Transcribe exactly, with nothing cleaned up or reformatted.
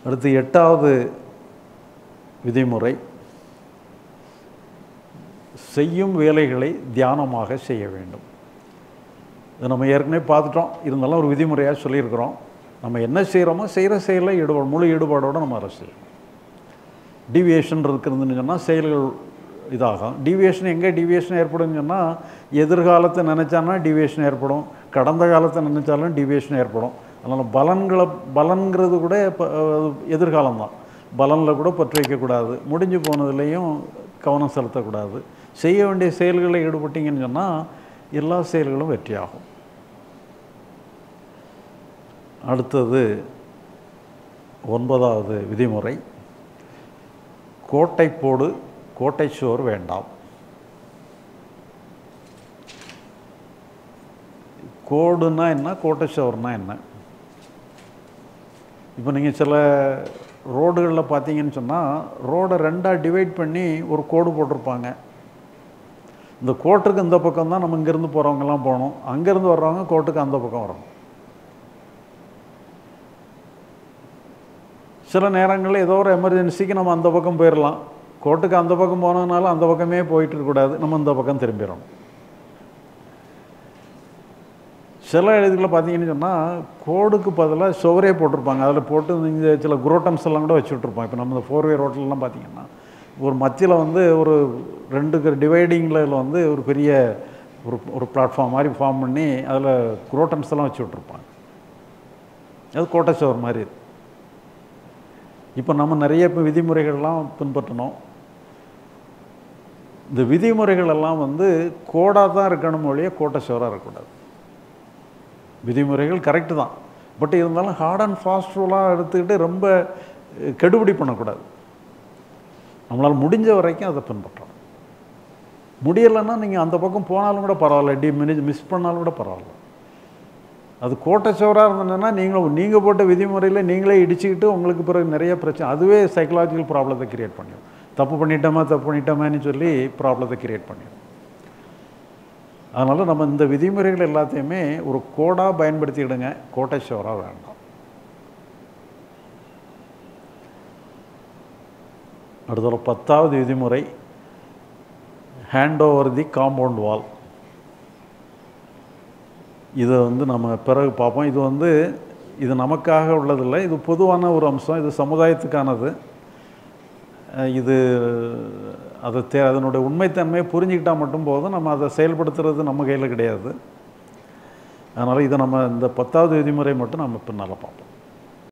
அடுத்து எட்டாவது விதிமுறை, செய்யும் வேலைகளை தியானமாக செய்ய வேண்டும். இது நம்ம ஏற்கனவே பார்த்துட்டோம், இருந்தாலும் ஒரு விதிமுறையாக சொல்லியிருக்கிறோம். நம்ம என்ன செய்கிறோமோ செய்கிற செயலில் ஈடுபாடு, முழு ஈடுபாடோடு நம்ம அதை செய்யணும். டீவியேஷன் இருக்கிறதுன்னு சொன்னால் செயல்கள் இதாகும். டீவியேஷன் எங்கே டீவியேஷன் ஏற்படும்னு சொன்னால், எதிர்காலத்தை நினச்சானா டீவியேஷன் ஏற்படும், கடந்த காலத்தை நினச்சாலும் டீவியேஷன் ஏற்படும். அதனால் பலன்களை பலன்கிறது கூட இப்போ எதிர்காலம்தான். பலனில் கூட பற்று வைக்கக்கூடாது, முடிஞ்சு போனதுலேயும் கவனம் செலுத்தக்கூடாது. செய்ய வேண்டிய செயல்களில் ஈடுபட்டிங்கன்னு சொன்னால் எல்லா செயல்களும் வெற்றியாகும். அடுத்தது ஒன்பதாவது விதிமுறை, கோட்டை போடு கோட்டை சோர் வேண்டாம். கோடுன்னா என்ன, கோட்டை சோர்னா என்ன? இப்போ நீங்கள் சில ரோடுகளில் பார்த்தீங்கன்னு சொன்னால், ரோடை ரெண்டாக டிவைட் பண்ணி ஒரு கோடு போட்டிருப்பாங்க. இந்த கோட்டுக்கு இந்த பக்கம் தான் நம்ம இங்கேருந்து போகிறவங்கெல்லாம் போகணும், அங்கேருந்து வர்றவங்க கோட்டுக்கு அந்த பக்கம் வரணும். சில நேரங்களில் ஏதோ ஒரு எமர்ஜென்சிக்கு நம்ம அந்த பக்கம் போயிடலாம், கோட்டுக்கு அந்த பக்கம் போனதுனால அந்த பக்கமே போயிட்டு இருக்கக்கூடாது, நம்ம இந்த பக்கம் திரும்பிடணும். சில இடத்துல பார்த்தீங்கன்னு சொன்னால் கோடுக்கு பதிலாக சுவரே போட்டிருப்பாங்க, அதில் போட்டு இந்த சில குரோட்டன்ஸ் எல்லாம் கூட வச்சு விட்ருப்பாங்க. இப்போ நம்ம இந்த ஃபோர்வே ரோட்டிலலாம் பார்த்தீங்கன்னா ஒரு மத்தியில் வந்து ஒரு ரெண்டு டிவைடிங்கில் வந்து ஒரு பெரிய ஒரு ஒரு பிளாட்ஃபார்ம் மாதிரி ஃபார்ம் பண்ணி அதில் குரோட்டன்ஸ் எல்லாம் வச்சு விட்ருப்பாங்க. அது கோட்டை சுவர் மாதிரி. இப்போ நம்ம நிறைய இப்போ விதிமுறைகள்லாம் பின்பற்றணும். இந்த விதிமுறைகள் எல்லாம் வந்து கோடாக தான் இருக்கணும் ஒழிய கோட்டை சுவராக இருக்கக்கூடாது. விதிமுறைகள் கரெக்டு தான், பட் இருந்தாலும் ஹார்ட் அண்ட் ஃபாஸ்ட் ரூலாக எடுத்துக்கிட்டு ரொம்ப கெடுபிடி பண்ணக்கூடாது. நம்மளால் முடிஞ்ச வரைக்கும் அதை பின்பற்றணும். முடியலைன்னா நீங்கள் அந்த பக்கம் போனாலும் கூட பரவாயில்ல, டி மினிஜ் மிஸ் பண்ணாலும் கூட பரவாயில்ல. அது கோட்டை சோறாக இருந்ததுன்னா நீங்கள் நீங்கள் போட்ட விதிமுறையில் நீங்களே இடிச்சுக்கிட்டு உங்களுக்கு பிறகு நிறைய பிரச்சனை, அதுவே சைக்கலாஜிக்கல் ப்ராப்ளத்தை கிரியேட் பண்ணிடும். தப்பு பண்ணிட்டோமா தப்பு பண்ணிட்டோமான்னு சொல்லி ப்ராப்ளத்தை கிரியேட் பண்ணிடும். அதனால் நம்ம இந்த விதிமுறைகள் எல்லாத்தையுமே ஒரு கோடாக பயன்படுத்திக்கிடுங்க, கோட்டை சோறாக வேண்டாம். அடுத்த பத்தாவது விதிமுறை, hand over the compound wall. இதை வந்து நம்ம பிறகு பார்ப்போம். இது வந்து இது நமக்காக உள்ளதில்லை, இது பொதுவான ஒரு அம்சம், இது சமுதாயத்துக்கானது. இது அதை தே அதனுடைய உண்மைத்தன்மையை புரிஞ்சுக்கிட்டால் மட்டும் போதும், நம்ம அதை செயல்படுத்துறது நம்ம கையில் கிடையாது. அதனால் இதை நம்ம இந்த பத்தாவது விதிமுறை மட்டும் நம்ம பின்னால் பார்ப்போம்.